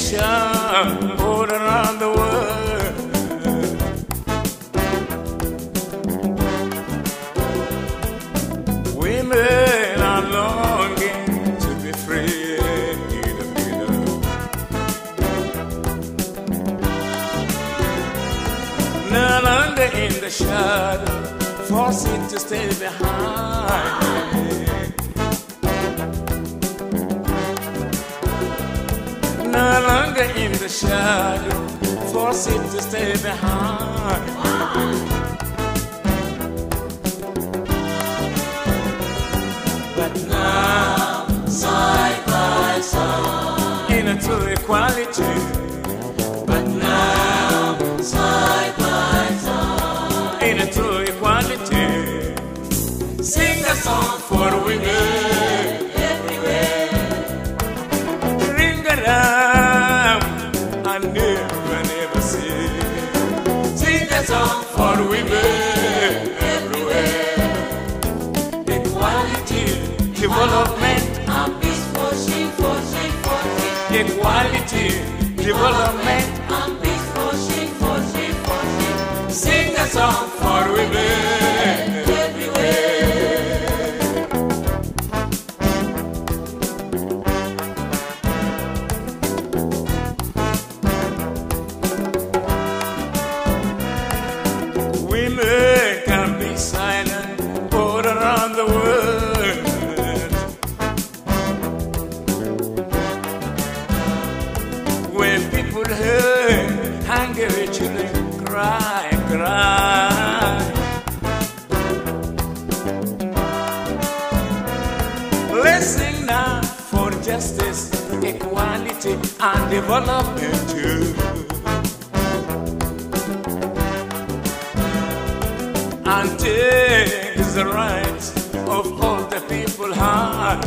nation all around the world. Women are longing to be free. No longer in the shadow, forced to stay behind. No longer in the shadow, force it to stay behind. But now, side by side, in a true equality. But now, side by side, in a true equality. Sing a song for women everywhere. Ring around, I never see. Sing a song for women everywhere. Equality, development, and peace for she. equality, development, and peace for she. sing a song for women everywhere. Women can be silent all around the world. When people hurt, hungry children cry. Let's sing now for justice, equality, and development too. And take the rights of all the people high.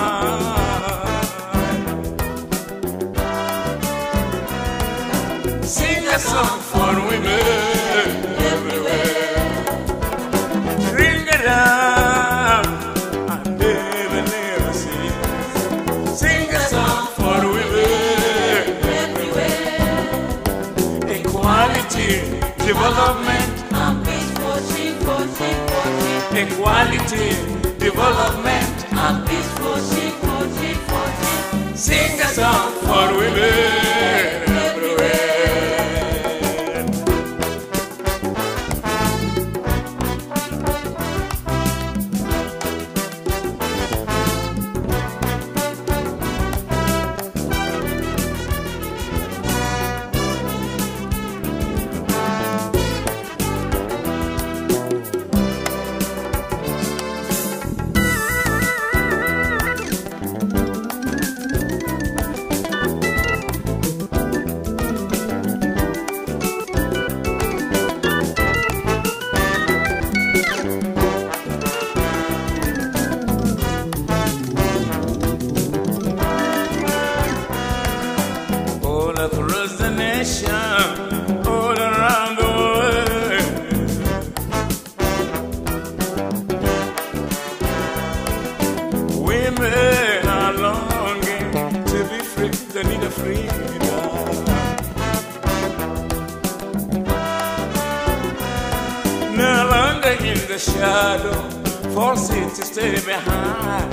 Sing a song for women everywhere. Ring it out and never see. Sing a song for women Everywhere, equality, development, and peace for she. equality, development. And peace for she. Sing a song for women everywhere. All across the nation, all around the world. Women are longing to be free, they need a freedom. No longer in the shadow, forced to stay behind.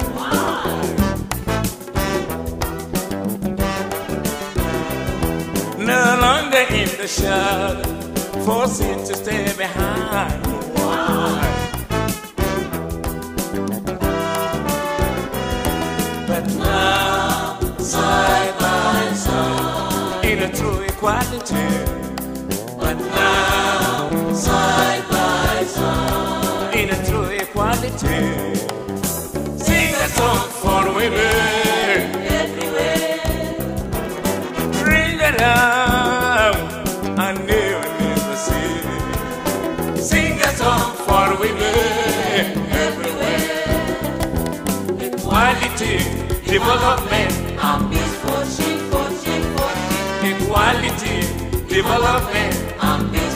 No longer in the shadow, forced to stay behind. But now, side by side, in a true equality. But now, side by side, in a true equality. Sing a song for women Everywhere, ring it out and never see. Sing a song for women everywhere. Equality, development, and peace for she. equality, development, And peace